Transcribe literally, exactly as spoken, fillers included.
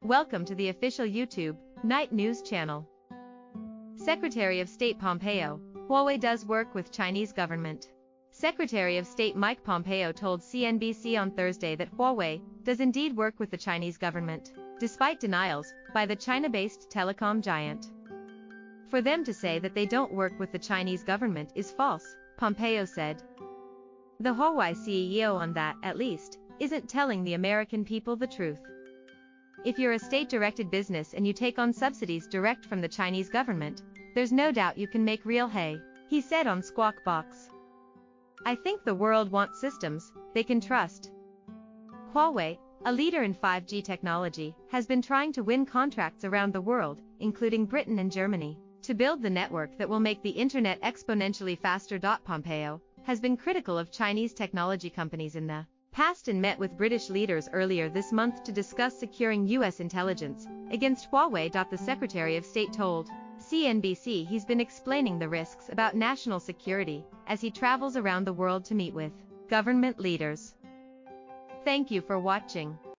Welcome to the official YouTube, Night News channel. Secretary of State Pompeo, Huawei does work with Chinese government. Secretary of State Mike Pompeo told C N B C on Thursday that Huawei does indeed work with the Chinese government, despite denials by the China-based telecom giant. For them to say that they don't work with the Chinese government is false, Pompeo said. The Huawei C E O on that, at least, isn't telling the American people the truth. If you're a state-directed business and you take on subsidies direct from the Chinese government, there's no doubt you can make real hay, he said on Squawk Box. I think the world wants systems they can trust. Huawei, a leader in five G technology, has been trying to win contracts around the world, including Britain and Germany, to build the network that will make the internet exponentially faster. Pompeo has been critical of Chinese technology companies in the past and met with British leaders earlier this month to discuss securing U S intelligence against Huawei. The Secretary of State told C N B C he's been explaining the risks about national security as he travels around the world to meet with government leaders. Thank you for watching.